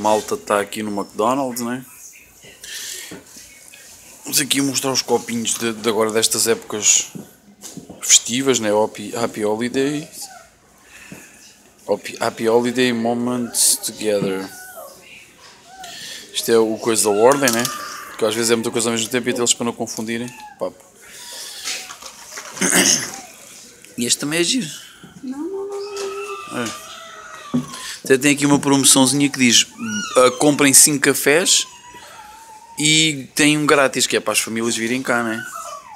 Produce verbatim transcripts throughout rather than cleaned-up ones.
malta está aqui no McDonald's, né? Vamos aqui mostrar os copinhos de, de agora destas épocas festivas, né? Happy, happy Holiday. Happy, happy Holiday Moments Together. Isto é o coisa da ordem, né? Que às vezes é muita coisa ao mesmo tempo e eles para não confundirem. Papo. E este também é giro. Não, não, não, não. É. Até tem aqui uma promoçãozinha que diz uh, comprem cinco cafés e tem um grátis, que é para as famílias virem cá, né?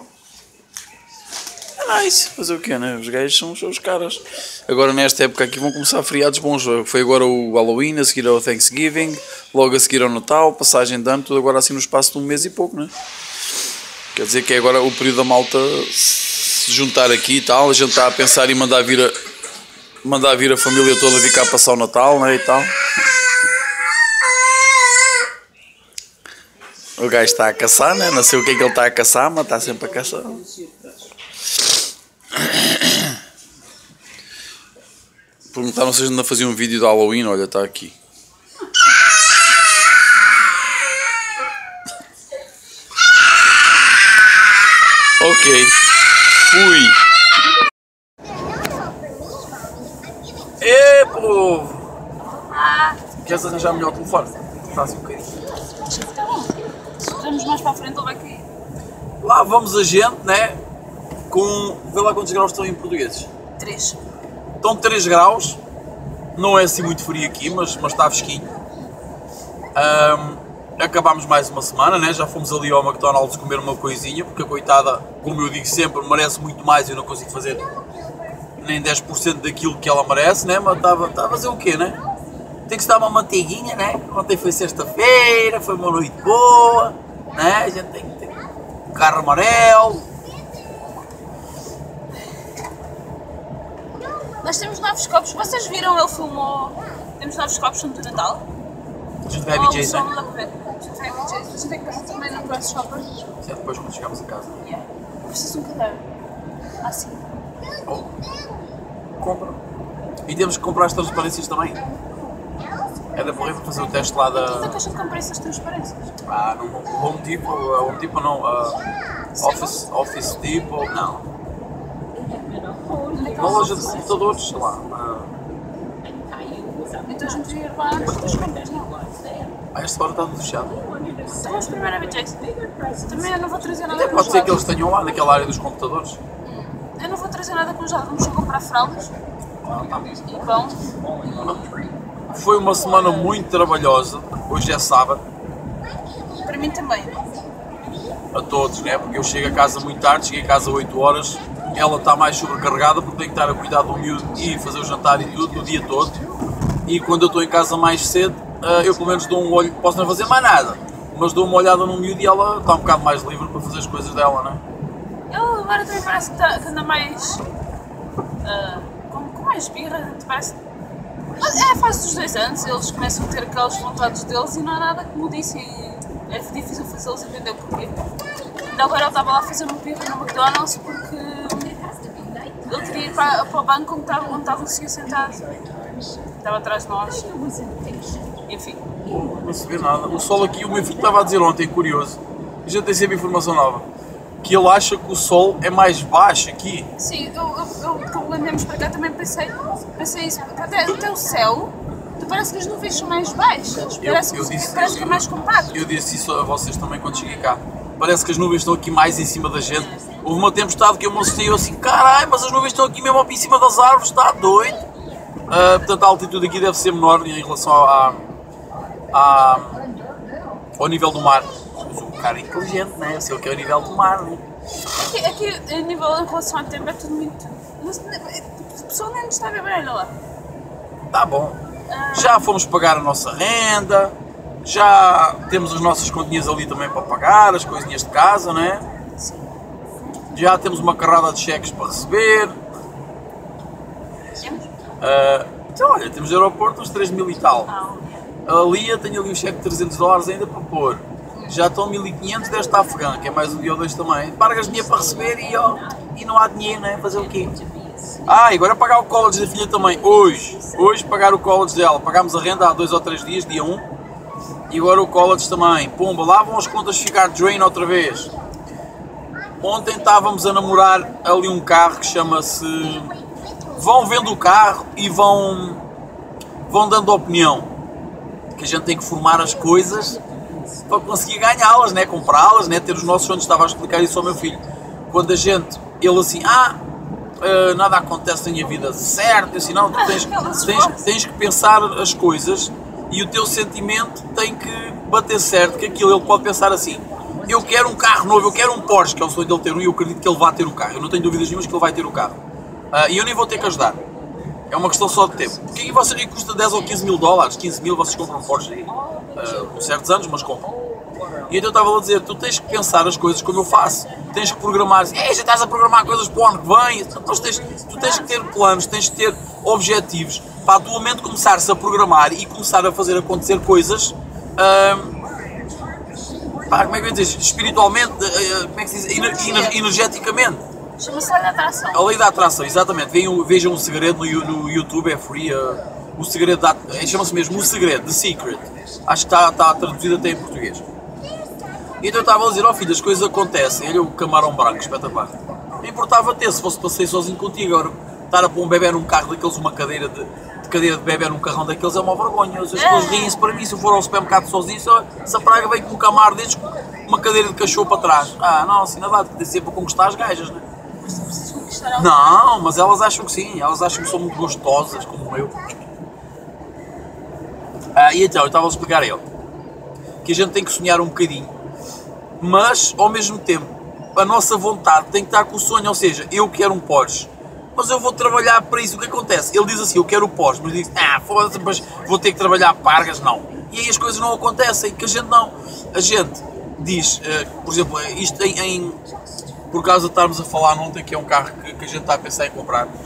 É nice, fazer o quê, né? Os gajos são, são os caras. Agora nesta época aqui vão começar feriados bons. Foi agora o Halloween, a seguir ao Thanksgiving, logo a seguir ao Natal, passagem de ano, tudo agora assim no espaço de um mês e pouco, né? Quer dizer que é agora o período da malta se juntar aqui e tal, a gente está a pensar em mandar vir a, mandar vir a família toda vir cá passar o Natal, né, e tal. O gajo está a caçar, né? Não sei o que é que ele está a caçar, mas está sempre a caçar. Perguntaram se a gente ainda fazia um vídeo de Halloween, olha, está aqui. Ok, fui. Ê, povo! Queres arranjar melhor o telefone? Faz um bocadinho. Está bom. Se vamos mais para a frente, ele vai cair. Lá vamos a gente, né? Com. Vê lá quantos graus estão em portugueses. três. Estão três graus. Não é assim muito frio aqui, mas, mas está fresquinho. Um, Acabámos mais uma semana, né? Já fomos ali ao McDonald's comer uma coisinha, porque a coitada, como eu digo sempre, merece muito mais e eu não consigo fazer nem dez por cento daquilo que ela merece, né? Mas estava a fazer o quê, né? Tem que se dar uma manteiguinha, né? Ontem foi sexta-feira, foi uma noite boa, né? A gente tem que ter um carro amarelo. Nós temos novos copos, vocês viram, ele filmou. Temos novos copos no Natal. A gente vai a B J's, né? A gente vai a B J's, a gente tem que passar também no Price Shopper. Sim, depois quando chegamos a casa. Yeah. Preciso de um caderno. Assim. Oh. Compra. E temos que comprar as transparências também. É da porra para fazer o teste lá da... Tudo a caixa de comprar essas transparências. Ah, no Home Depot, uh, Home Depot não, uh, Office, Office Depot, não. Uma loja de computadores, sei lá. Uh, Então a gente devia ir lá antes das compras, não? a esta hora está tudo fechado. Vamos primeiro a B J's. Também eu não vou trazer nada Até pode ser que eles tenham lá naquela área dos computadores. Eu não vou trazer nada congelado, vamos só comprar fraldas Ah, tá mesmo. e pão. Foi uma semana muito trabalhosa, hoje é sábado, Para mim também. a todos, né? Porque eu chego a casa muito tarde, chego a casa às oito horas, ela está mais sobrecarregada porque tem que estar a cuidar do miúdo e fazer o jantar e tudo o dia todo. E quando eu estou em casa mais cedo, eu pelo menos dou um olho, posso não fazer mais nada, mas dou uma olhada no miúdo e ela está um bocado mais livre para fazer as coisas dela, né? Ele agora também parece que, tá, que anda mais. Uh, com, com mais birra, parece. É a fase dos dois anos, eles começam a ter aquelas vontades deles e não há nada que mudice. E é difícil fazê-los entender o porquê. Ainda agora ele estava lá a fazer uma birra no McDonald's porque ele queria ir para, para o banco onde estava, onde estava o senhor sentado. Estava atrás de nós. Enfim. Não se vê nada. O sol aqui, o meu filho estava a dizer ontem, curioso, a gente tem sempre informação nova, que ele acha que o sol é mais baixo aqui. Sim, eu, eu, eu quando andamos para cá também pensei, pensei isso. Até, até o céu, parece que as nuvens são mais baixas. Parece, eu, eu que, disse, parece eu, que é mais compacto. Eu disse isso a vocês também quando cheguei cá. Parece que as nuvens estão aqui mais em cima da gente. Houve uma tempestade que eu me assustei, eu assim, caralho, mas as nuvens estão aqui mesmo em cima das árvores, está doido. Uh, portanto, a altitude aqui deve ser menor em relação à, à, ao nível do mar. Mas o cara é inteligente, né? Eu sei o que é o nível do mar, né? Aqui, aqui a nível em relação ao tempo é tudo muito. O pessoal nem está a ver bem, olha lá. Tá bom. Já fomos pagar a nossa renda, já temos as nossas continhas ali também para pagar, as coisinhas de casa, né? Sim. Já temos uma carrada de cheques para receber. Temos? Uh, então, olha, temos aeroporto uns três mil e tal. Ah, A Lia tem ali um cheque de trezentos dólares ainda para pôr. Já estão mil e quinhentos desta afegã, que é mais um dia ou dois também. Pagas dinheiro para receber e, ó, e não há dinheiro, né? Fazer o quê? Ah, e agora pagar o college da filha também. Hoje, hoje pagar o college dela. Pagámos a renda há dois ou três dias, dia um. E agora o college também. Pumba, lá vão as contas ficar drain outra vez. Ontem estávamos a namorar ali um carro que chama-se... Vão vendo o carro e vão, vão dando opinião. Que a gente tem que formar as coisas para conseguir ganhá-las, né? Comprá-las, né? Ter os nossos sonhos. Estava a explicar isso ao meu filho. Quando a gente, ele assim, ah, uh, nada acontece na minha vida certo, eu assim, não, tu tens, tens, tens que pensar as coisas e o teu sentimento tem que bater certo, que aquilo ele pode pensar assim, eu quero um carro novo, eu quero um Porsche, que é o sonho dele ter um, e eu acredito que ele vai ter o carro, eu não tenho dúvidas nenhumas que ele vai ter o carro, uh, e eu nem vou ter que ajudar, é uma questão só de tempo, porque vocês, custa dez ou quinze mil dólares, quinze mil, vocês compram um Porsche aí, uh, com certos anos, mas compram. E então eu estava a dizer, tu tens que pensar as coisas como eu faço, tens que programar, é, já estás a programar coisas para o ano que vem, mas tens, tu tens que ter planos, tens que ter objetivos, para a tua mente começar-se a programar e começar a fazer acontecer coisas, hum, pá, como é que eu ia dizer, espiritualmente, uh, como é que se diz, Ener, ener, energeticamente. Chama-se lei da atração. A lei da atração, exatamente, vejam, vejam um segredo no, no YouTube, é free, uh, o segredo, da, chama-se mesmo o segredo, The Secret, acho que está, está traduzido até em português. Então eu estava a dizer, ó oh, filho, as coisas acontecem, olha o camarão branco, espetacular. Não importava ter, se fosse passeio sozinho contigo, agora estar a pôr um bebê num carro daqueles, uma cadeira de, de cadeira de bebê num carrão daqueles é uma vergonha. As pessoas riem-se para mim, se eu for ao supermercado sozinho, se a praga vem com um camaro destes, com uma cadeira de cachorro para trás. Ah, não, assim não dá, tem sempre para conquistar as gajas, né? Mas tu precisas conquistar algo. Não, mas elas acham que sim, elas acham que são muito gostosas, como eu. Ah, e então, eu estava a explicar a ele que a gente tem que sonhar um bocadinho, mas ao mesmo tempo a nossa vontade tem que estar com o sonho, ou seja, eu quero um Porsche, mas eu vou trabalhar para isso. O que acontece? Ele diz assim, eu quero o Porsche, mas diz, ah, foda-se, mas vou ter que trabalhar pargas, não. E aí as coisas não acontecem, que a gente não. A gente diz, uh, por exemplo, isto em, em, por causa de estarmos a falar ontem, que é um carro que, que a gente está a pensar em comprar, uh,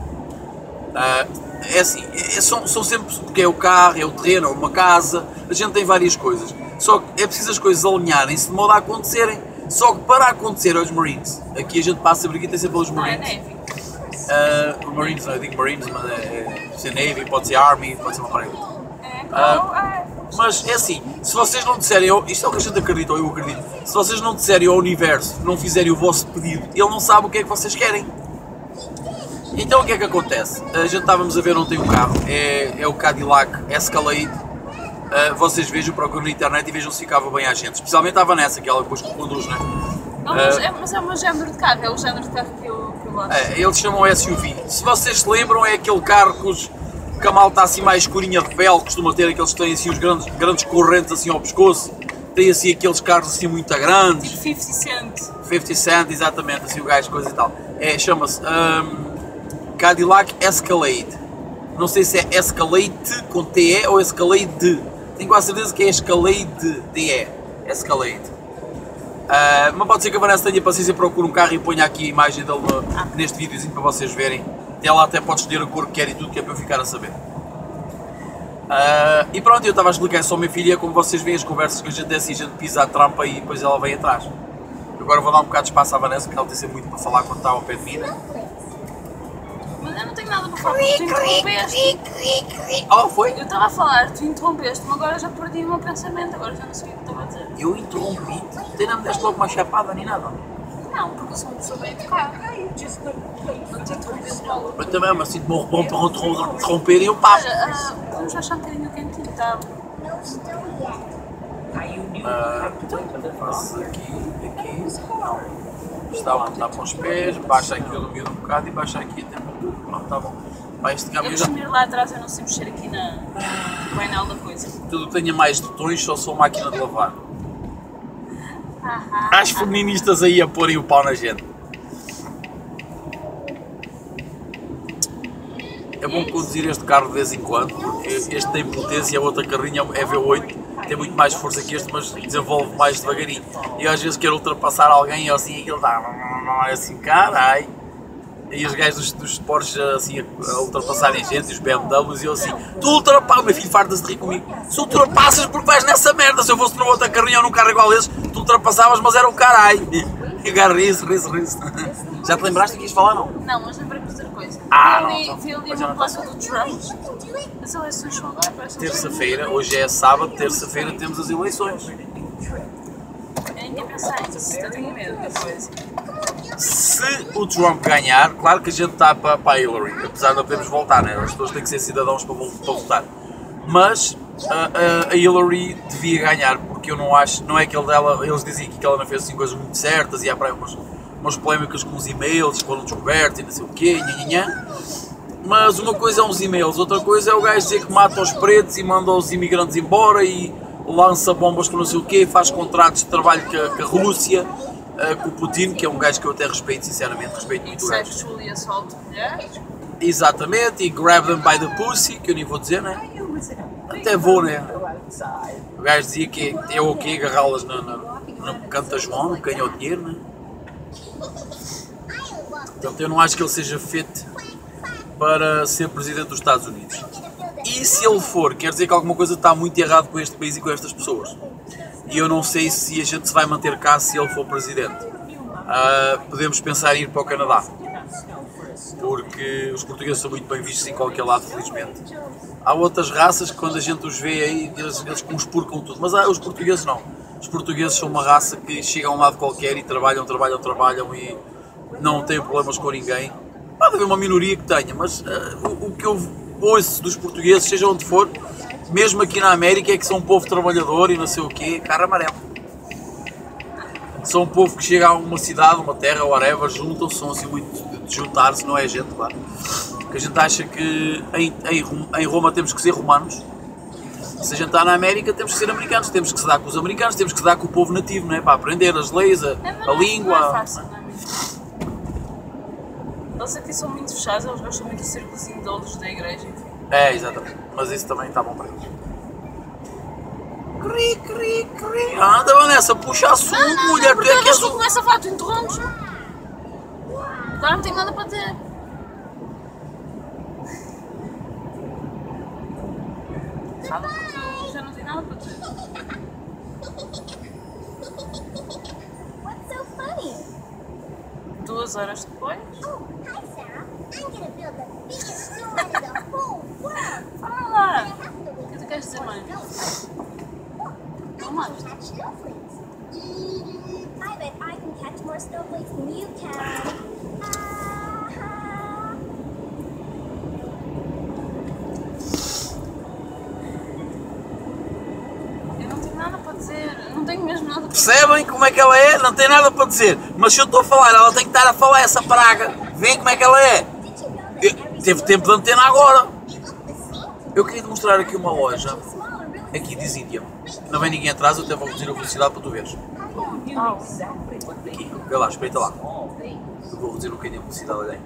é assim, é, são, são sempre, porque é o carro, é o terreno, é uma casa, a gente tem várias coisas. Só que é preciso as coisas alinharem-se de modo a acontecerem. Só que para acontecer aos Marines, aqui a gente passa a briga e tem sempre pelos Marines. Uh, Marines, não, eu digo Marines, mas é, é, pode ser Navy, pode ser Army, pode ser uma parede. Uh, mas é assim, se vocês não disserem, isto é o que a gente acredita, ou eu acredito, se vocês não disserem ao universo, não fizerem o vosso pedido, ele não sabe o que é que vocês querem. Então o que é que acontece? A gente estávamos a ver ontem um carro, é, é o Cadillac Escalade. Uh, vocês vejam, procuram na internet e vejam se ficava bem à gente, especialmente a Vanessa, que ela depois conduz, não é? Não, mas, uh, é, mas é o meu género de carro, é o género de carro que eu, que eu gosto. É, eles chamam S U V. Se vocês se lembram, é aquele carro que, os, que a malta assim mais escurinha de pele, costuma ter aqueles que têm assim os grandes, grandes correntes assim ao pescoço, tem assim aqueles carros assim muito grandes. Tipo fifty cent. fifty cent, exatamente, assim o gajo, coisa e tal. É, chama-se um, Cadillac Escalade. Não sei se é Escalade com T E ou Escalade. Tenho quase certeza que é Escalade D E. Escalade. Uh, mas pode ser que a Vanessa tenha paciência e procure um carro e ponha aqui a imagem dele no, neste videozinho para vocês verem. Ela até pode escolher a cor que quer e tudo, que é para eu ficar a saber. Uh, e pronto, eu estava a explicar isso ao meu filho, é como vocês veem as conversas que a gente desce e a gente pisa a trampa e depois ela vem atrás. Agora vou dar um bocado de espaço à Vanessa, porque ela tem sempre muito para falar quando está ao pé de mim, né? Mas eu não tenho nada para falar, porque tu interrompeste. Oh, foi? Eu estava a falar, tu interrompeste-me, agora já perdi o meu pensamento, agora já não sei o que estava a dizer. Eu interrompi-te? Tu não me deste logo uma chapada nem nada? Não, porque eu sou uma pessoa bem educada. Não te interrompi logo. Eu também, mas sinto-me um bom para interromper e eu passo. Olha, uh, vamos achar um bocadinho quentinho, tá? Uh, faço aqui, aqui, não. Está onde está para os pés, baixa aqui o lumino um bocado e baixa aqui a temperatura. Pronto, está bom. Vai este Eu costumo ir lá atrás, eu não sei mexer aqui na, no painel da coisa. Tudo que tenha mais botões só sou máquina de lavar. As feministas aí a porem o pau na gente. É bom conduzir este carro de vez em quando, porque este tem potência e a outra carrinha é V oito, tem muito mais força que este, mas desenvolve mais devagarinho. E às vezes quero ultrapassar alguém e assim aquilo dá, não é assim, carai. E os gajos dos, dos Porsche assim a ultrapassarem gente, os B M Ws, e eu assim, tu ultrapassas, meu filho farta-se de rir comigo, se ultrapassas porque vais nessa merda, se eu fosse numa outra carrinha ou num carro igual a esse, tu ultrapassavas, mas era um carai. Agarra isso, riso, riso. Já te lembraste que ias falar, não? Não, mas lembrei-me de outra coisa. Ah, vi ali, não, vi ali mas já uma não placa do Trump. As eleições são agora, parece que Terça-feira, hoje é sábado, terça-feira temos as eleições. eu nem tinha pensado nisso, eu tenho medo da coisa. Se o Trump ganhar, claro que a gente está para, para a Hillary, apesar de não podermos voltar, né? As pessoas têm que ser cidadãos para, para votar. Mas a, a, a Hillary devia ganhar, porque eu não acho, não é que ele dela, eles dizem que ela não fez assim coisas muito certas e há para aí umas, umas polémicas com os e-mails que foram descobertos e não sei o quê, nhanhanhã. Mas uma coisa é uns e-mails, outra coisa é o gajo dizer que mata os pretos e manda os imigrantes embora e lança bombas com não sei o quê, faz contratos de trabalho com a, com a Rússia, uh, com o Putin, que é um gajo que eu até respeito, sinceramente, respeito muito o gajo. Sexual e assalto de mulheres. Exatamente, e grab them by the pussy, que eu nem vou dizer, né? Até vou, né? O gajo dizia que é o quê, agarrá-las no, no, no canto da João, no canhão de dinheiro, né? Portanto, eu não acho que ele seja feito para ser presidente dos Estados Unidos. E se ele for, quer dizer que alguma coisa está muito errado com este país e com estas pessoas. E eu não sei se a gente se vai manter cá se ele for presidente. Uh, podemos pensar em ir para o Canadá. Porque os portugueses são muito bem vistos em qualquer lado, felizmente. Há outras raças que quando a gente os vê aí, eles, eles conspurcam tudo. Mas ah, os portugueses não. Os portugueses são uma raça que chega a um lado qualquer e trabalham, trabalham, trabalham e não têm problemas com ninguém. Pode haver uma minoria que tenha, mas uh, o, o que eu ouço dos portugueses, seja onde for, mesmo aqui na América, é que são um povo trabalhador e não sei o quê, cara amarelo. São um povo que chega a uma cidade, uma terra, whatever, juntam-se, são assim muito de juntar-se, não é gente, claro. Porque a gente acha que em, em, em Roma temos que ser romanos. Se a gente está na América, temos que ser americanos, temos que se dar com os americanos, temos que se dar com o povo nativo, não é? Para aprender as leis, a, a língua. Não é fácil, não é mesmo? Eles aqui são muito fechados, eles gostam muito do círculozinho de outros da igreja, enfim. É, exatamente. Mas isso também está bom para eles. Cri, cri, cri. Anda, Vanessa, puxa assunto, Não, não, mulher. não, porque Tu é que és tu o... começa a falar, tu interrompes-me. Agora não tenho nada para dizer. Fala porque eu já não tenho nada para dizer. What's so funny? Duas horas depois. Oh, hi Sarah. I'm gonna build the biggest store in the whole world. Fala! I have to O que leave tu queres dizer, mãe? Não mais. catch snowflakes. Mm, I bet I can catch more snowflakes than you can. Ah, Eu não tenho nada para dizer. Eu não tenho mesmo nada para dizer. Percebem como é que ela é? Não tem nada para dizer. Mas se eu estou a falar, ela tem que estar a falar essa praga. Vêem como é que ela é? did you know that Eu- every teve tempo de antena agora. they look the same? Eu queria te mostrar aqui uma loja. Smaller, really. Aqui diz Índia. Não vem ninguém atrás, eu até vou reduzir a velocidade para tu veres. Aqui, vê lá, espreita lá. Eu vou reduzir um bocadinho a velocidade, olha aí.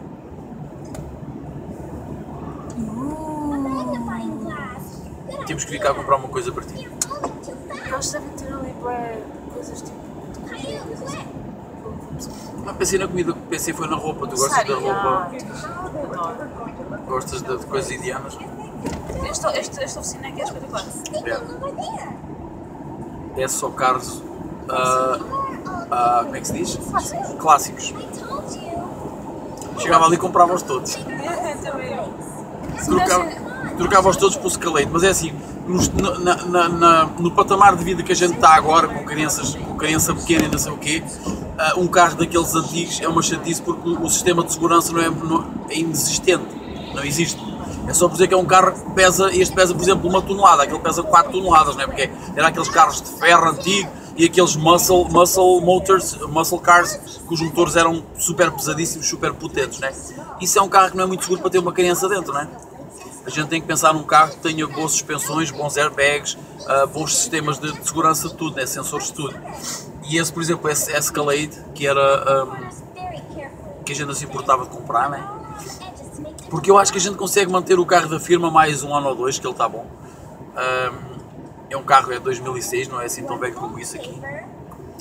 Magnifying glass. Good Temos que vir cá comprar uma coisa para ti. idea. Only too fast. Eles devem ter ali bué coisas tipo. I know, quick. Não pensei na comida, pensei foi na roupa. Tu gostas da roupa? Adoro. Gostas de, de coisas indianas? Esta, esta, esta oficina aqui é espetacular. They Yeah. go over there. É só carros. ah, ah, como é que se diz? Fácil. Clássicos. I told you. Chegava ali e comprava-os todos. Também. Trocava, trocava-os todos por Escalade, mas é assim, nos- na- na- na- na- no patamar de vida que a gente está agora, com crianças, com criança pequena e não sei o quê, ah, um carro daqueles antigos é uma chatice porque o sistema de segurança não é, não- é inexistente, não existe. É só por dizer que é um carro que pesa, este pesa por exemplo uma tonelada, aquele pesa quatro toneladas, não é? Porque era aqueles carros de ferro antigo e aqueles muscle, muscle motors, muscle cars, cujos motores eram super pesadíssimos, super potentes, não é? Isso é um carro que não é muito seguro para ter uma criança dentro, não é? A gente tem que pensar num carro que tenha boas suspensões, bons airbags, ah, bons sistemas de, de segurança de tudo, né? Sensores de tudo. E esse, por exemplo, esse Escalade, que era ah, Very carefully. que a gente se importava de comprar, né? Edges to make Porque eu acho que a gente consegue manter o carro da firma mais um ano ou dois, que ele está bom. Ah, é um carro, é dois mil e seis, não é assim tão velho como isso aqui.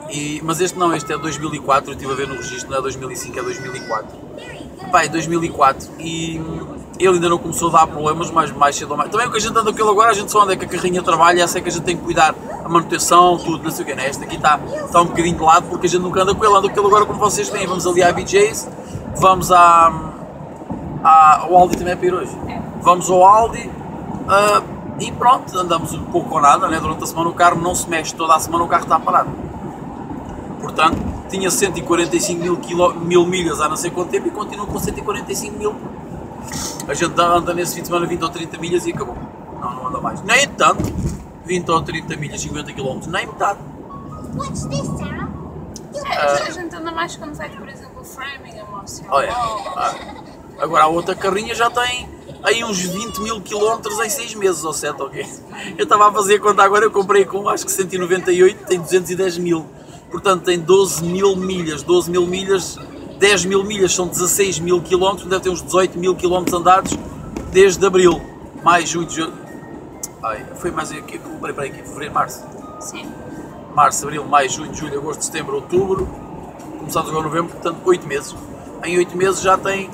E, mas este não, este é dois mil e quatro, eu estive a ver no registro, não é dois mil e cinco, é dois mil e quatro. Pá, é dois mil e quatro e ele ainda não começou a dar problemas, mas mais cedo ou mais. Também o que a gente anda com ele agora, a gente só anda é que a carrinha trabalha, essa é que a gente tem que cuidar, a manutenção, tudo, não sei o que, né? Este aqui está, está um bocadinho de lado porque a gente nunca anda com ele, anda com ele agora como vocês veem. Vamos ali à B J's, vamos à, à, ao Aldi também é para ir hoje. Vamos ao Aldi uh, e pronto, andamos um pouco ou nada, né? Durante a semana o carro não se mexe, toda a semana o carro está parado. Portanto, tinha cento e quarenta e cinco mil, quiló, mil milhas há não sei quanto tempo e continua com cento e quarenta e cinco mil. A gente anda nesse fim de semana vinte ou trinta milhas e acabou. Não, não anda mais. Nem tanto. vinte ou trinta milhas, cinquenta quilómetros, nem metade. What's this, Sarah? É, a gente anda mais quando vai, por exemplo, Framingham ou assim. Olha, ah, agora a outra carrinha já tem aí uns vinte mil quilómetros em seis meses ou sete, ok? Eu estava a fazer a conta agora, eu comprei com acho que cento e noventa e oito, tem duzentos e dez mil. Portanto tem doze mil milhas, doze mil milhas, dez mil milhas são dezasseis mil quilómetros, deve ter uns dezoito mil quilómetros andados desde abril, maio, junho, julho. Ai, foi mais aqui, eu comprei para aqui, fevereiro, março. Sim. Março, abril, maio, junho, julho, agosto, setembro, outubro, começamos agora em novembro, portanto oito meses. Em oito meses já tem,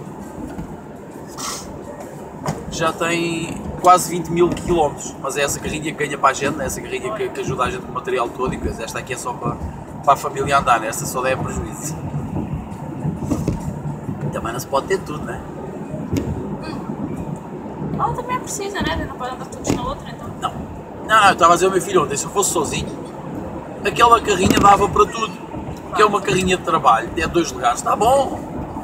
já tem quase vinte mil quilómetros, mas é essa carrinha que ganha para a gente, é essa carrinha que, que ajuda a gente com o material todo e coisa. Esta aqui é só para, para a família andar, né? Esta só dá prejuízo. Também não se pode ter tudo, né? Ela também é precisa, né? Não pode andar todos na outra, então. Não, não, não, eu estava a dizer ao meu filho ontem, se eu fosse sozinho, aquela carrinha dava para tudo, que é uma carrinha de trabalho, é dois lugares, está bom.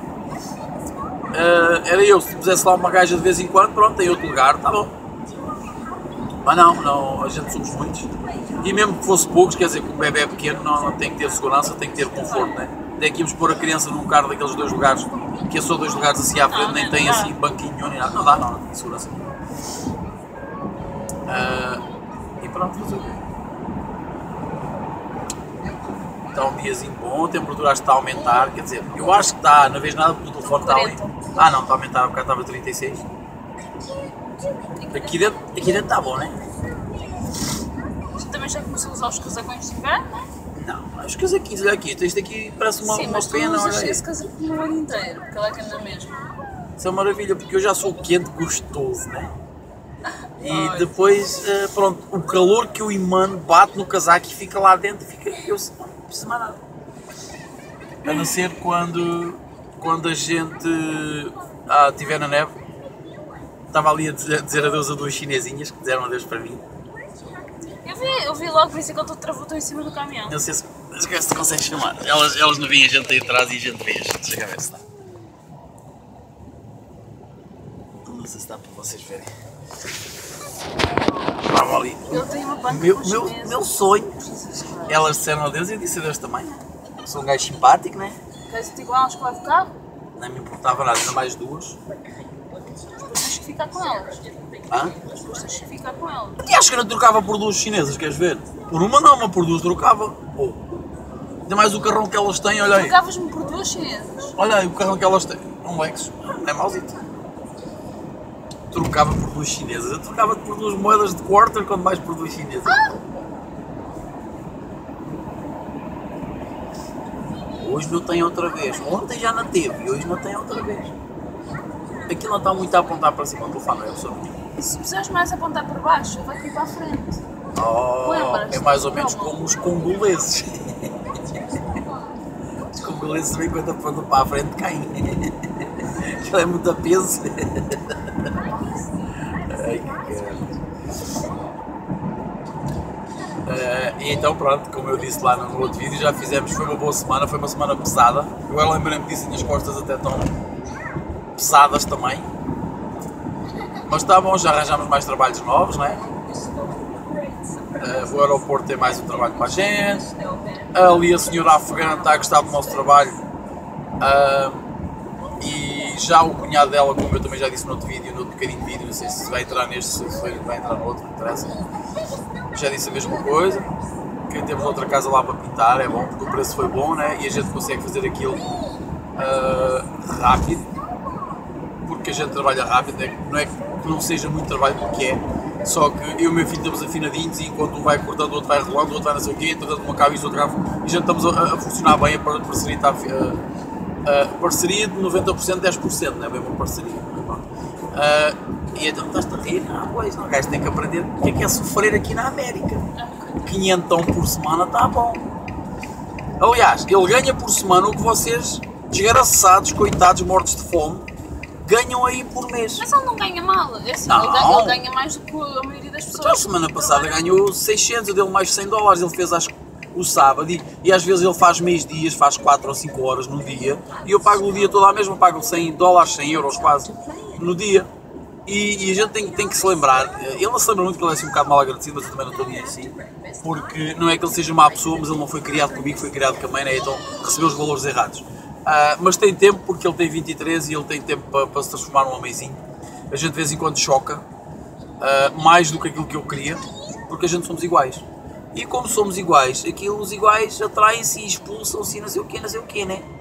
Uh, era eu, se pusesse lá uma gaja de vez em quando, pronto, tem outro lugar, está bom. Mas não, não, a gente somos muitos. E mesmo que fosse poucos, quer dizer que o bebê é pequeno, não, não tem que ter segurança, tem que ter conforto, né? Tem que irmos pôr a criança num carro daqueles dois lugares, que é só dois lugares assim à frente, nem tem assim banquinho nem nada. Não dá, não, não tem segurança. Uh, e pronto, fazer o quê? Está um diazinho bom, a temperatura acho que está a aumentar, quer dizer, eu acho que está, não vejo nada porque o telefone está ali. Ah não, está a aumentar, o bocado estava trinta e seis. Aqui dentro, aqui dentro está bom, né? Também já começou a usar os casacões de inverno, não é? Não, os casaquinhos, olha aqui, isto aqui parece uma, Sim, uma mas tu pena, olha usas aí. esse casaco no ano inteiro, porque ela é que anda mesmo. Isso é uma maravilha, porque eu já sou quente gostoso, né? E Ai. depois, eh, pronto, o calor que eu emano bate no casaco e fica lá dentro, fica, eu não preciso mais nada. A não ser quando, quando a gente ah, estiver na neve. Estava ali a dizer, a dizer adeus a duas chinesinhas que dizeram adeus para mim. Eu vi, eu vi logo, por isso é que eu estou travou em cima do caminhão. Não sei se, se tu consegues filmar. Elas, elas não vinham a gente aí atrás e a gente vê. Deixa eu ver se dá. Não sei se dá para vocês verem. Vamos ali. Eu tenho uma banca Meu, com meu, chineses. meu sonho. Jesus Christ. Elas disseram adeus e eu disse adeus também. Sou um gajo simpático, né? Queres-te igual aos que leva o carro? Não me importava nada, ainda mais duas. Depois tens que ficar com elas. Hã? Depois tens que ficar com elas. E acho que eu não trocava por duas chinesas, queres ver? Por uma não, mas por duas trocava. Oh. Ainda mais o carrão que elas têm, olha aí. Trocavas-me por duas chinesas. Olha aí o carrão que elas têm. Um Lexus. Não é mauzito. Trocava por duas chinesas. Eu trocava por duas moedas de quarter, quanto mais por duas chinesas. Hoje não tem outra vez. Ontem já não teve e hoje não tem outra vez. Aquilo não está muito a apontar para cima do telefone, é só. Se puseres mais a apontar para baixo, vai aqui para a frente. Oh, Lembras-te? é mais ou menos Como? como os congoleses. Os congoleses também quando apontam para a frente caem. Aquilo é muito a peso. Ai, que caramba. Uh, e então pronto, como eu disse lá no outro vídeo, já fizemos, foi uma boa semana, foi uma semana pesada. Eu agora lembrei-me disso, minhas costas até estão pesadas também. Mas está bom, já arranjamos mais trabalhos novos, não é? Uh, o aeroporto tem mais um trabalho para a gente. Ali a senhora afegã está a gostar do nosso trabalho. Uh, e já o cunhado dela, como eu também já disse no outro vídeo, no outro bocadinho de vídeo, não sei se vai entrar neste, se vai entrar no outro, não interessa. Já disse a mesma coisa, que temos outra casa lá para pintar, é bom, porque o preço foi bom, né? E a gente consegue fazer aquilo uh, rápido, porque a gente trabalha rápido, né? Não é que não seja muito trabalho, porque é, Só que eu e o meu filho estamos afinadinhos e enquanto um vai cortando, o outro vai rolando, o outro vai não sei o quê, entretanto uma acaba e o outro acaba. E já estamos a, a funcionar bem, a parceria está a, a parceria de noventa por cento, dez por cento, não é mesmo uma parceria. Uh, e então estás-te a rir? Ah, pois, não, o gajo tem que aprender o que é que é sofrer aqui na América. quinhentão por semana está bom. Aliás, ele ganha por semana o que vocês, desgraçados, coitados, mortos de fome, ganham aí por mês. Mas ele não ganha mal, é assim, Não. ele, ganha, ele ganha mais do que a maioria das pessoas. Então, a semana passada ganhou seiscentos, eu dei-lhe mais cem dólares, ele fez acho, o sábado e, e às vezes ele faz meis dias, faz quatro ou cinco horas no dia e eu pago o dia todo à mesma, pago cem dólares, cem euros quase no dia. E, e a gente tem, tem que se lembrar, ele não se lembra muito que ele é assim um bocado mal agradecido, mas eu também não estou bem assim, porque não é que ele seja má pessoa, mas ele não foi criado comigo, foi criado com a mãe, né? Então recebeu os valores errados. Uh, mas tem tempo, porque ele tem vinte e três e ele tem tempo para, para se transformar num homenzinho. A gente de vez em quando choca, uh, mais do que aquilo que eu queria, porque a gente somos iguais. E como somos iguais, aquilo, os iguais atraem-se e expulsam-se e não sei o quê, não sei o quê, né?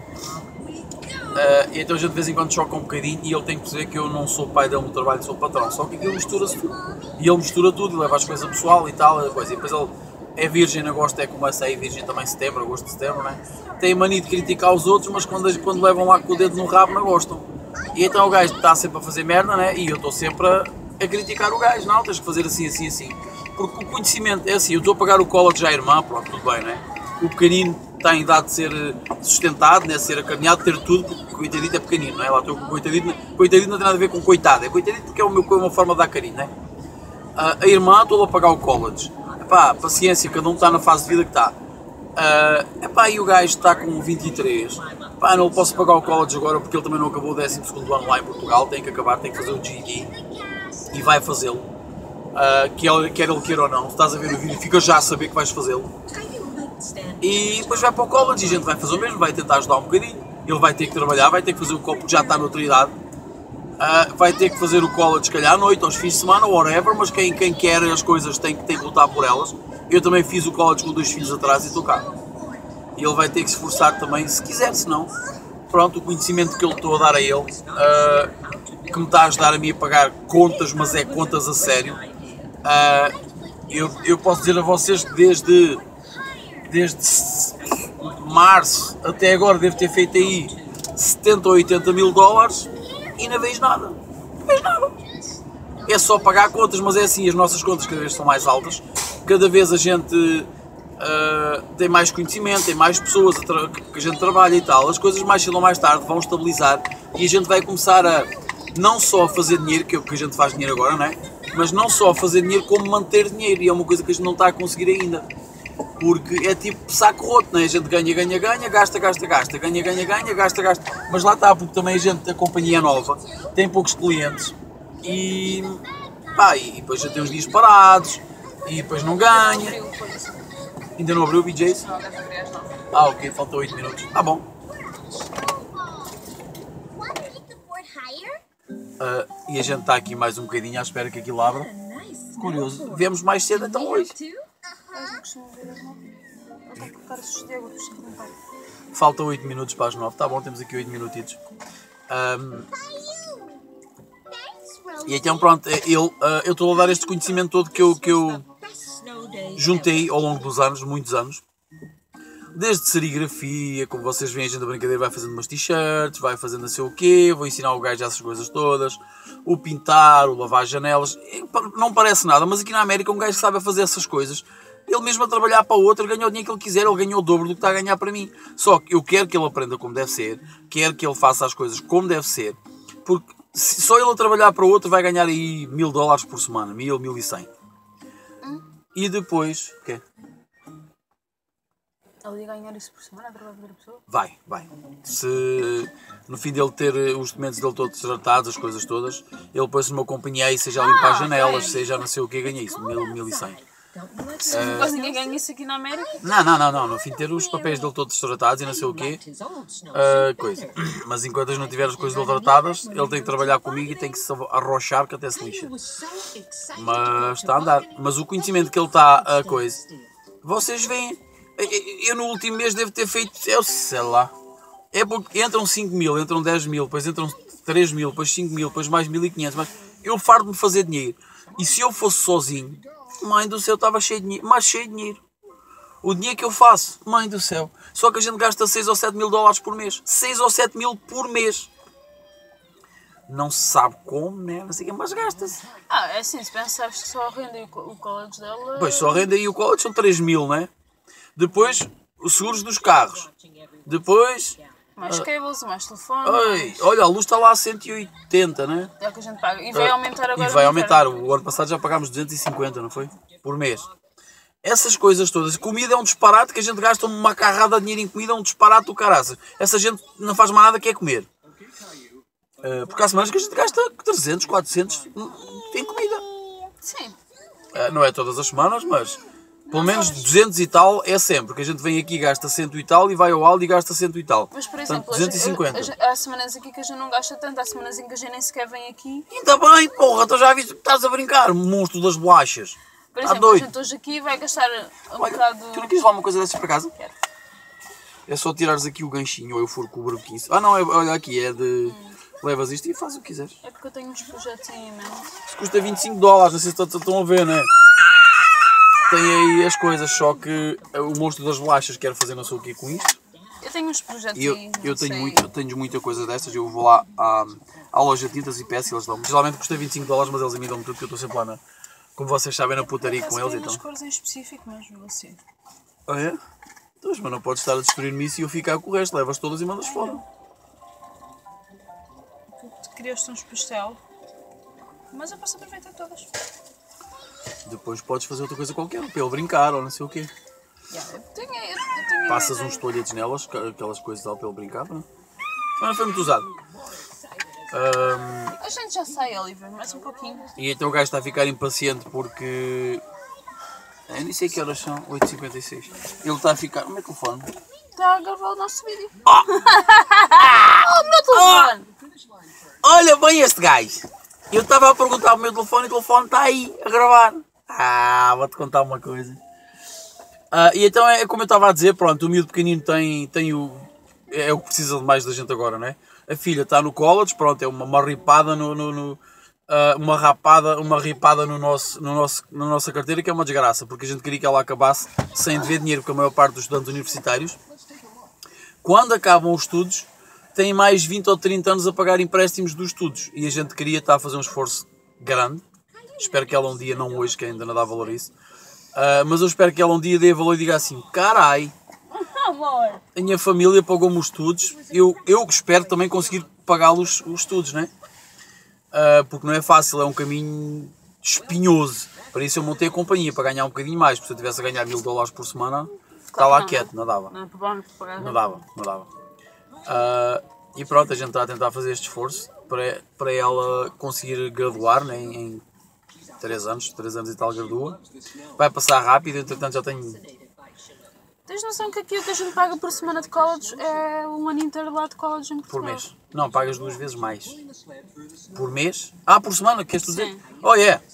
Uh, então a gente de vez em quando choca um bocadinho e ele tem que perceber que eu não sou pai dele no trabalho, sou patrão, só que aquilo mistura-se tudo. E ele mistura tudo e leva as coisas pessoal e tal, coisa. E depois ele é virgem, agosto é como essa aí, virgem também setembro, agosto, setembro, né? Tem a mania de criticar os outros, mas quando, quando levam lá com o dedo no rabo não gostam. E então o gajo está sempre a fazer merda, né? E eu estou sempre a, a criticar o gajo, não, tens que fazer assim, assim, assim. Porque o conhecimento é assim, eu estou a pagar o college à irmã, pronto, tudo bem, né? O pequenino está em idade de ser sustentado, né, ser acarinhado, ter tudo, porque o coitadito é pequenino, não é? Lá estou com o coitadito, coitadito não tem nada a ver com coitado, é coitadito porque é, o meu, é uma forma de dar carinho, né? Uh, a irmã, estou a pagar o college. Epá, paciência, cada um está na fase de vida que está. Uh, epá, e o gajo está com vinte e três. Epá, não posso pagar o college agora porque ele também não acabou o décimo segundo ano lá em Portugal, tem que acabar, tem que fazer o G E D e vai fazê-lo. Uh, quer ele queira ou não, se estás a ver o vídeo, fica já a saber que vais fazê-lo. E depois vai para o college e a gente vai fazer o mesmo, vai tentar ajudar um bocadinho. Ele vai ter que trabalhar, vai ter que fazer o college, já está noutra idade. Uh, vai ter que fazer o college, se calhar à noite, aos fins de semana, whatever, mas quem, quem quer as coisas tem, tem que lutar por elas. Eu também fiz o college com dois filhos atrás e estou cá. E ele vai ter que se esforçar também, se quiser, se não. Pronto, o conhecimento que eu estou a dar a ele, uh, que me está a ajudar a mim a pagar contas, mas é contas a sério. Uh, eu, eu posso dizer a vocês que desde... desde março até agora devo ter feito aí setenta ou oitenta mil dólares e não vejo nada, não vejo nada. É só pagar contas, mas é assim, as nossas contas cada vez são mais altas, cada vez a gente uh, tem mais conhecimento, tem mais pessoas que a gente trabalha e tal, as coisas mais cedo ou mais tarde vão estabilizar e a gente vai começar a não só a fazer dinheiro, que é o que a gente faz dinheiro agora, não é? Mas não só a fazer dinheiro como manter dinheiro, e é uma coisa que a gente não está a conseguir ainda. Porque é tipo saco roto, não é? A gente ganha, ganha, ganha, gasta, gasta, gasta, ganha, ganha, ganha, gasta, gasta. Mas lá está, porque também a gente, a companhia é nova, tem poucos clientes e, pá, e depois já tem uns dias parados e depois não ganha. Ainda não abriu o B J's? Ah, ok, faltam oito minutos. Tá bom. Uh, e a gente está aqui mais um bocadinho à espera que aquilo abra. Curioso. Viemos mais cedo então hoje. Faltam oito minutos para as nove, tá bom, temos aqui oito minutitos. Um, e então pronto, eu uh, eu estou a dar este conhecimento todo que eu, que eu juntei ao longo dos anos, muitos anos. Desde serigrafia, como vocês veem, a gente da brincadeira vai fazendo umas t-shirts, vai fazendo não sei o quê, vou ensinar o gajo essas coisas todas, o pintar, o lavar janelas, não parece nada, mas aqui na América um gajo sabe fazer essas coisas. Ele mesmo a trabalhar para o outro, ganha o dinheiro que ele quiser, ele ganhou o dobro do que está a ganhar para mim. Só que eu quero que ele aprenda como deve ser, quero que ele faça as coisas como deve ser, porque se só ele a trabalhar para o outro vai ganhar aí mil dólares por semana, mil, mil e cem. Hum? E depois, o quê? Ele ia ganhar isso por semana a trabalhar para outra pessoa? Vai, vai. Se no fim dele ter os documentos dele todos tratados, as coisas todas, ele põe-se numa companhia aí, seja a limpar as janelas, seja não sei o que, ganha isso, mil, mil e cem. Uh, Quase ninguém ganha isso aqui na América? Não, não, não, não. No fim ter os papéis dele todos tratados e não sei o quê, uh, coisa. Mas enquanto eu não tiver as coisas dele tratadas, ele tem que trabalhar comigo e tem que se arrochar que até se lixa. Mas está a andar. Mas o conhecimento que ele está a coisa, vocês veem, eu no último mês devo ter feito, eu sei lá, é porque entram cinco mil, entram dez mil, depois entram três mil, depois cinco mil, depois mais mil e quinhentos, mas eu farto-me fazer dinheiro. E se eu fosse sozinho, mãe do céu, estava cheio de dinheiro, mais cheio de dinheiro. O dinheiro que eu faço, mãe do céu. Só que a gente gasta seis ou sete mil dólares por mês. seis ou sete mil por mês. Não se sabe como, né? Não sei o que, mas gasta-se. Ah, é assim, se pensares que só a renda e o college dela... Pois, só a renda e o college são três mil, né? Depois, os seguros dos carros. Depois... Mais cables, mais telefone. Ai, olha, a luz está lá a cento e oitenta, né? É o que a gente paga. E vai aumentar agora. E vai no aumentar. inverno. O ano passado já pagámos duzentos e cinquenta, não foi? Por mês. Essas coisas todas. Comida é um disparate, que a gente gasta uma carrada de dinheiro em comida, é um disparate do caraças. Essa gente não faz mais nada que é comer. Uh, porque há semanas que a gente gasta trezentos, quatrocentos em comida. Sim. Uh, não é todas as semanas, mas pelo menos duzentos e tal é sempre. Porque a gente vem aqui, gasta cento e tal, e vai ao Aldi e gasta cento e tal. Mas, por Portanto, exemplo, duzentos e cinquenta. a gente- há semanas aqui que a gente não gasta tanto, há semanas em que a gente nem sequer vem aqui. Ainda bem, porra, tu já viste que estás a brincar, monstro das bolachas. Por Tá exemplo, a doido. gente hoje aqui vai gastar um Olha, bocado... tu não queres levar uma coisa dessas para casa? Quero. É só tirares aqui o ganchinho ou eu furo com o branquinho. Ah não, é, olha aqui, é de... Levas isto e fazes o que quiseres. É porque eu tenho uns projetos em mente. Isso custa vinte e cinco dólares, não sei se estão a ver, não é? Tem aí as coisas, só que o monstro das bolachas quer fazer não sei o que com isto. Eu tenho uns projetos E eu, aí, eu não tenho, sei. muito, eu tenho muita coisa destas, eu vou lá à, à loja de tintas e peças e eles dão-me. Geralmente custa vinte e cinco dólares, mas eles a mim dão-me tudo, que eu estou sempre lá, na, como vocês sabem, na putaria Por com acaso eles. tenho Então. umas cores em específico mesmo, assim. Ah é? Então, mas não podes estar a destruir-me isso e eu ficar com o resto, levas todas e mandas fora. Tu criaste uns pastel, mas eu posso aproveitar todas. Depois podes fazer outra coisa qualquer, para ele brincar ou não sei o quê. Yeah, eu tenho, eu, eu tenho Passas uma uns ideia. toalhetes nelas, aquelas coisas lá para ele brincar, não é? Mas não foi muito usado. Ahm, A gente já sai, Oliver, mais um pouquinho. e então o gajo está a ficar impaciente porque... Eu nem sei que horas são, oito e cinquenta e seis. Ele está a ficar... O meu telefone. Está a gravar o nosso vídeo. Ah! Oh, o meu telefone! Olha bem este gajo. Eu estava a perguntar o meu telefone e o telefone está aí a gravar. Ah, vou-te contar uma coisa. Ah, e então é como eu estava a dizer, pronto, o miúdo pequenino tem, tem o... É o que precisa de mais da gente agora, não é? A filha está no college, pronto, é uma, uma ripada no... no, no ah, uma rapada, uma ripada no nosso, no nosso, na nossa carteira, que é uma desgraça, porque a gente queria que ela acabasse sem dever dinheiro, porque a maior parte dos estudantes universitários, quando acabam os estudos, têm mais vinte ou trinta anos a pagar empréstimos dos estudos. E a gente queria estar a fazer um esforço grande. Espero que ela um dia, não hoje, que ainda não dá valor a isso, uh, mas eu espero que ela um dia dê valor e diga assim: carai, Amor! a minha família pagou-me os estudos, eu, eu espero também conseguir pagá-los os estudos, não é? Uh, porque não é fácil, é um caminho espinhoso. Para isso eu montei a companhia, para ganhar um bocadinho mais. Porque se eu tivesse a ganhar mil dólares por semana, está lá não, quieto, não dava. Não é para pagar. Não dava, não dava. Uh, e pronto, a gente está a tentar fazer este esforço para, para ela conseguir graduar, né, em três anos, três anos e tal gradua. Vai passar rápido, entretanto já tenho... Tens noção que aqui o que a gente paga por semana de college é um ano inteiro lá de college em Por Portugal? mês. Não, pagas duas vezes mais. Por mês? Ah, por semana, queres tu dizer? Sim. Oh, yeah.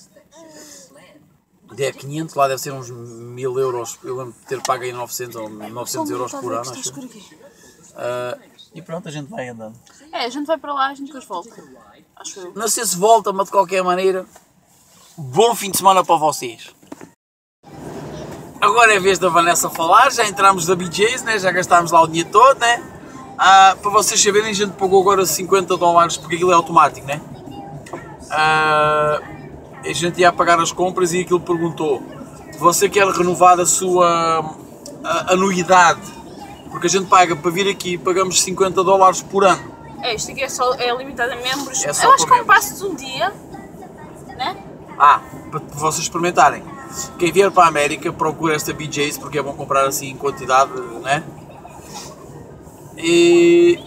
É quinhentos, lá deve ser uns mil euros. Eu lembro de ter pago aí novecentos ou novecentos euros por ano, acho. Uh, e pronto, a gente vai andando. É, a gente vai para lá, a gente depois volta. Acho eu. Não sei se volta, mas de qualquer maneira, bom fim de semana para vocês. Agora é a vez da Vanessa falar, já entramos da B J's, né? Já gastámos lá o dia todo, né? Ah, para vocês saberem, a gente pagou agora cinquenta dólares porque aquilo é automático, né? Ah, a gente ia pagar as compras e aquilo perguntou: você quer renovar a sua a, anuidade? Porque a gente paga para vir aqui, pagamos cinquenta dólares por ano. É, isto aqui é, só, é limitado a membros. É só eu acho para que é um membros. passo de um dia, né? Ah, para vocês experimentarem. Quem vier para a América procura esta B J's porque é bom comprar assim em quantidade, né? E,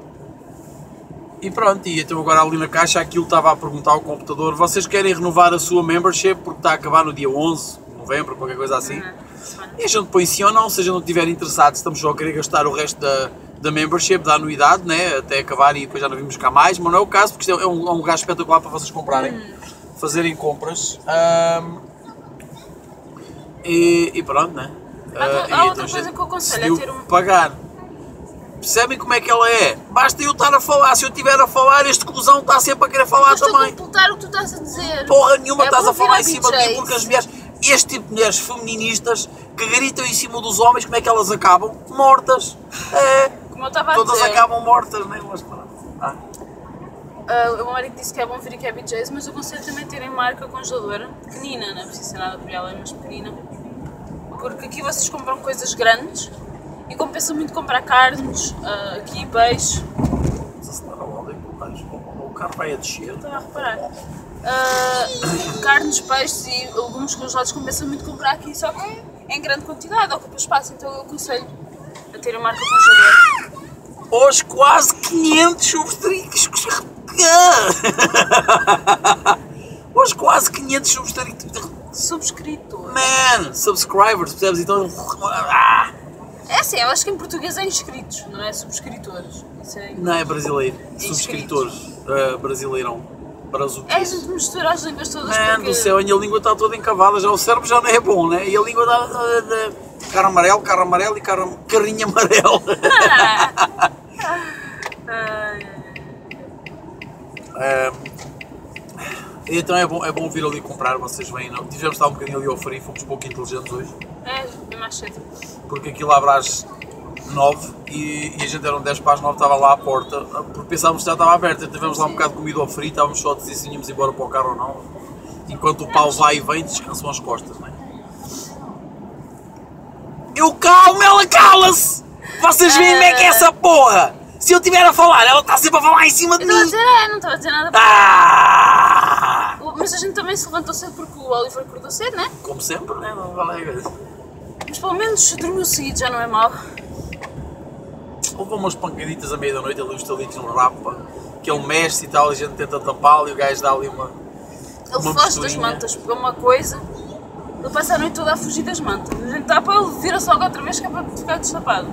e pronto, e então agora ali na caixa aquilo estava a perguntar ao computador: vocês querem renovar a sua membership porque está a acabar no dia onze de novembro, qualquer coisa assim? E a gente põe sim ou não, se a gente não estiver interessado, estamos só a querer gastar o resto da, da membership, da anuidade, né? Até acabar e depois já não vimos cá mais, mas não é o caso, porque isto é um, é um lugar espetacular para vocês comprarem, fazerem compras. Um, E, e pronto, né? Há outra- há outra coisa que eu aconselho, é ter um- pagar Percebem como é que ela é? Basta eu estar a falar, se eu estiver a falar, este cuzão está sempre a querer falar Eu estou a também. completar o que tu estás a dizer. Porra nenhuma, É estás bom a falar virar em cima de mim, B Js. porque as mulheres, este tipo de mulheres feministas que gritam em cima dos homens, como é que elas acabam? Mortas. É, Como eu estava a todas dizer. acabam mortas, nem mas pronto. Ah. Uh, o meu marido disse que é bom vir aqui a B Js, mas eu aconselho também terem marca congeladora, pequenina, não é preciso ser nada por ela, é mas pequenina. Porque aqui vocês compram coisas grandes e compensa muito comprar carnes, uh, aqui peixe. O carro vai a descer. Estava a reparar. Uh, carnes, peixes e legumes congelados compensa muito comprar aqui, só que em grande quantidade, ocupa espaço, então eu aconselho a ter a marca congeladora. Os quase quinhentos subscritos. Os quase quinhentos subscritos. Subscritor. Man, subscribers, percebes? Então. Ah, É assim, eu acho que em português é inscritos, não é subscritores. Isso é... não é brasileiro. Inscritos. Subscritores. Uh, brasileirão. Brasil. É a gente mistura as línguas todas Man porque... do céu, a minha língua está toda encavada, já o cérebro já não é bom, né? E a língua dá. dá, dá carro amarelo, carro amarelo e carro, carrinho amarelo. é, então é bom, é bom vir ali comprar, vocês vêm. Não? Tivemos de estar um bocadinho ali ao frio, fomos um pouco inteligentes hoje. É, é mais cedo. Porque aquilo abre às nove e, e a gente eram dez para as nove, estava lá à porta, porque pensávamos que já estava aberta. Tivemos lá um bocado de comida ao frio, estávamos só a dizer se íamos embora para o carro ou não. Enquanto o pau vai e vem, descansam as costas, não é? Eu calmo, ela cala-se! Vocês veem como é que é essa porra! Se eu estiver a falar, ela está sempre a falar em cima de Eu estava a mim! dizer, é, não estava a dizer nada. Ah! Mas a gente também se levantou cedo porque o Oliver acordou cedo, né? Como sempre, né? Não vale. Mas pelo menos dormiu seguido, já não é mau. Houve umas pancaditas à meia da noite, ali uns talitos no rabo, pá, que ele mexe e tal, a gente tenta tapá-lo e o gajo dá ali uma. Ele uma foge das misturinha. mantas, pegou uma coisa, ele passa a noite toda a fugir das mantas. A gente tapa, ele vira-se logo outra vez que é para ficar destapado.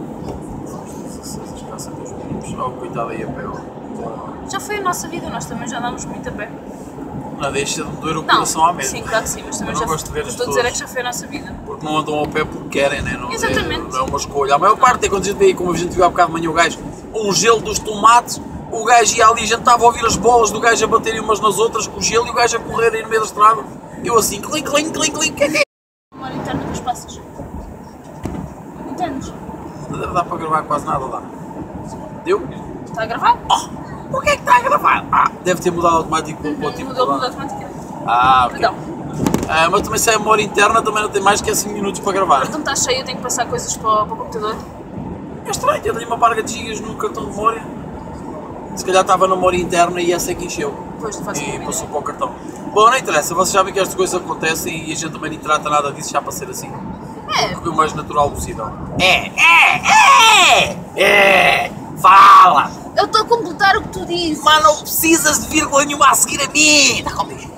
Oh, coitado aí a pé. Já foi a nossa vida, nós também já andámos muito a pé. Não deixa de me doer o Não, coração à mesma. sim, claro que sim, mas também Eu não já gosto de ver o que as estou a dizer é pessoas. que já foi a nossa vida. Porque não andam ao pé porque querem, né? Não, Exatamente. É, não é uma escolha. A maior parte é quando a gente vê aí, como a gente viu há bocado de manhã o gajo, um gelo dos tomates, o gajo ia ali, a gente estava a ouvir as bolas do gajo a baterem umas nas outras com o gelo e o gajo a correr aí no meio da estrada. Eu assim, clink, clink, clink, clink, que é que é? Memória interna dos passas. Entendes? Não deve dar para gravar quase nada lá. Deu? Está a gravar? Oh, o que é que está a gravar? Ah, deve ter mudado automático para o tipo Mudou, de mudou automaticamente. Ah, ok. Perdão. Ah, mas também se é memória interna também não tem mais que cinco minutos para gravar. Então está cheio, eu tenho que passar coisas para, o- para o computador. É estranho, eu tenho uma parga de gigas no cartão de memória. Se calhar estava na memória interna e essa é que encheu. Depois não faço E ideia. passou para o cartão. Bom, não interessa, vocês sabem que estas coisas acontecem e a gente também nem trata nada disso já para ser assim. É, O mais natural possível. É, é, é, é, fala! eu estou a completar o que tu dizes. Mas não precisas de vírgula nenhuma a seguir a mim! Está comigo!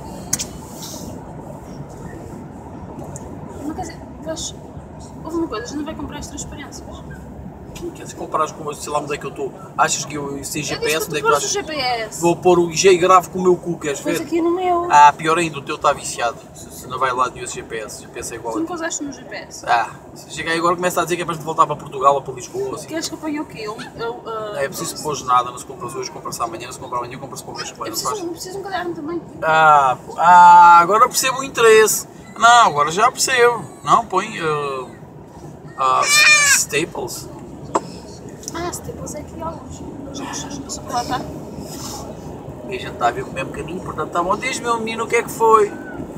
Não quer dizer, mas houve uma coisa, a gente não vai comprar as transparências. Queres comparar com sei lá onde é que eu estou? Achas que eu sem Eu G P S? disse Onde é para que tu tu pôres o achas? G P S. Vou pôr o G grave com o meu cu, queres Pois ver? aqui no meu. Ah, pior ainda, o teu está viciado. Se se não vai lá nenhum esse G P S, o G P S é igual Tu a nunca ti. usaste no G P S. Ah, se chega aí agora começa a dizer que é para te voltar para Portugal ou para Lisboa, assim. Queres que eu ponha o quê? Eu, eu, uh, É preciso pôr nada, não se compras hoje, compra-se amanhã, não se compra amanhã, compra-se para o mês que vem, eu não se preciso, faz. eu preciso de um caderno também. Ah, pô, ah, agora percebo o interesse. Não, agora já percebo. Não, põe uh, uh, Staples. Ah, se depois é aqui alguns. Só para lá está. E a gente está a ver o mesmo caminho, portanto está bom. Diz, meu menino, o que é que foi?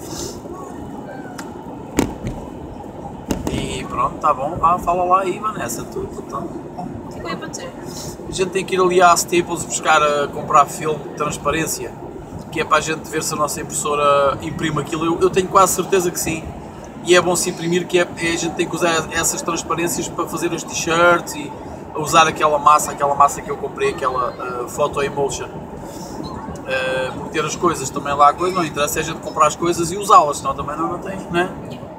E pronto, está bom. Ah, fala lá aí, Vanessa. Tu, tu, tá bom. O que é que eu ia para dizer? A gente tem que ir ali à Staples buscar a comprar filme de transparência, que é para a gente ver se a nossa impressora imprime aquilo. Eu, eu tenho quase certeza que sim. E é bom se imprimir, que é, é a gente tem que usar essas transparências para fazer os t-shirts e usar aquela massa, aquela massa que eu comprei, aquela uh, Photo Emulsion. Uh, porque ter as coisas também lá, a coisa não interessa, é a gente comprar as coisas e usá-las, senão também não, não tem, não é?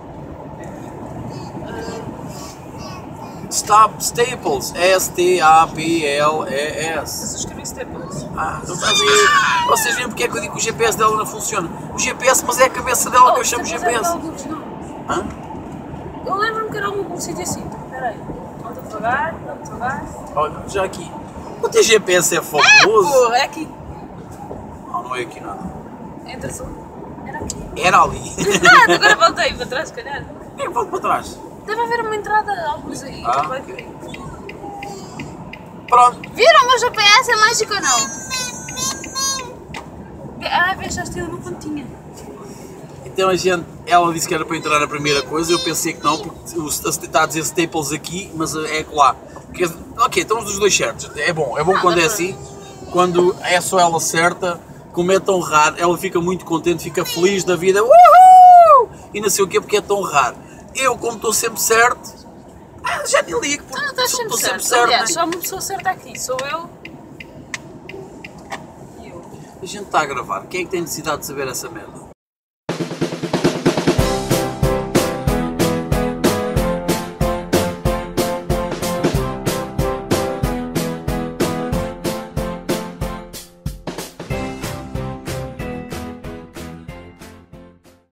Stop Staples, S T A P L E S. Eu só escrevi Staples. Ah, então estás aí. Vocês veem porque é que eu digo que o G P S dela não funciona. O G P S, mas é a cabeça dela que eu chamo G P S. Não. Hã? Eu lembro-me que era algum sítio assim. Espera aí. What the devagar, vamos devagar. Olha, já aqui. O teu G P S é fabuloso. Pô, é aqui. Não, não é aqui nada. Entre azul. Era aqui. Era ali. Ah, agora voltei para trás, se calhar. Nem volto para trás. Deve haver uma entrada, alguns aí. Ah, Vai ok. ver. Pronto. Viram? O meu G P S é mágico ou não? Ah, vês, já estive no pontinho. Então a gente, ela disse que era para entrar na primeira coisa, eu pensei que não, porque o- está a dizer Staples aqui, mas é lá. Porque, ok, estamos dos dois certos, é bom, é bom Ah, quando dá é para- assim, quando é só ela certa, como é tão raro, ela fica muito contente, fica feliz da vida, uhul! E não sei o quê, porque é tão raro. Eu, como estou sempre certo, ah, já nem ligo, Tu porque não estás estou sempre certo. certo. Aliás, né? só uma pessoa certa aqui, sou eu. E eu. A gente está a gravar, quem é que tem necessidade de saber essa merda?